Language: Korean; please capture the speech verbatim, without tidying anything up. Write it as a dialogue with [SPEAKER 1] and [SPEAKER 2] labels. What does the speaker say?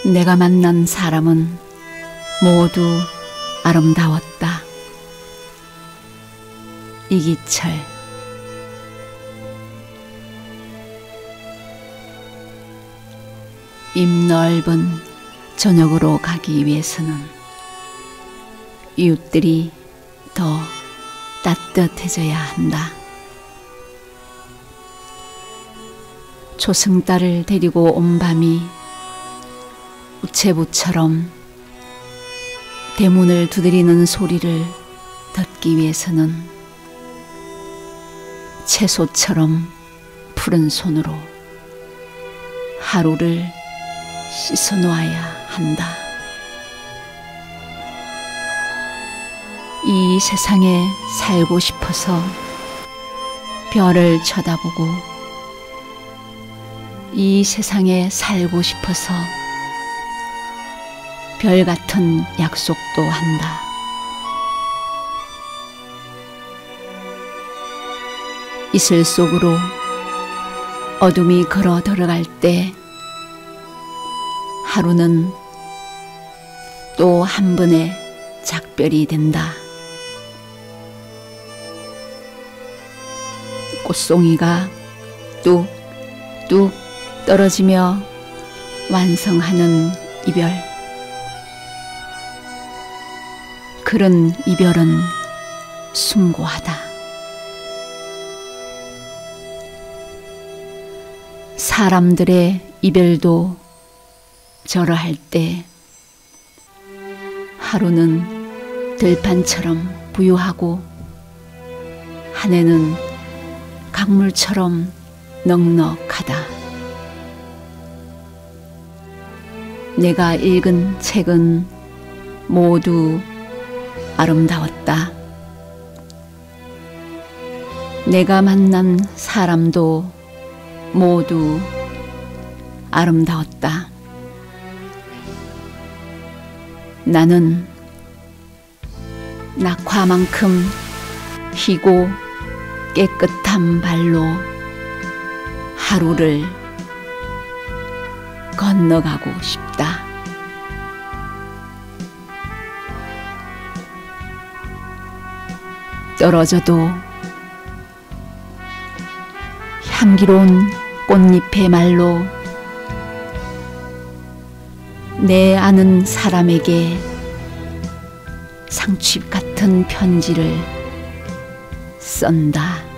[SPEAKER 1] 내가 만난 사람은 모두 아름다웠다. 이기철. 입 넓은 저녁으로 가기 위해서는 이웃들이 더 따뜻해져야 한다. 조승달을 데리고 온 밤이 우체부처럼 대문을 두드리는 소리를 듣기 위해서는 채소처럼 푸른 손으로 하루를 씻어 놓아야 한다. 이 세상에 살고 싶어서 별을 쳐다보고 이 세상에 살고 싶어서 별 같은 약속도 한다. 이슬 속으로 어둠이 걸어 들어갈 때 하루는 또 한 번의 작별이 된다. 꽃송이가 뚝뚝 떨어지며 완성하는 이별. 그런 이별은 숭고하다. 사람들의 이별도 저러할 때 하루는 들판처럼 부유하고 한 해는 강물처럼 넉넉하다. 내가 읽은 책은 모두 아름다웠다. 내가 만난 사람도 모두 아름다웠다. 나는 낙화만큼 희고 깨끗한 발로 하루를 건너가고 싶다. 떨어져도 향기로운 꽃잎의 말로 내 아는 사람에게 상취 같은 편지를 쓴다.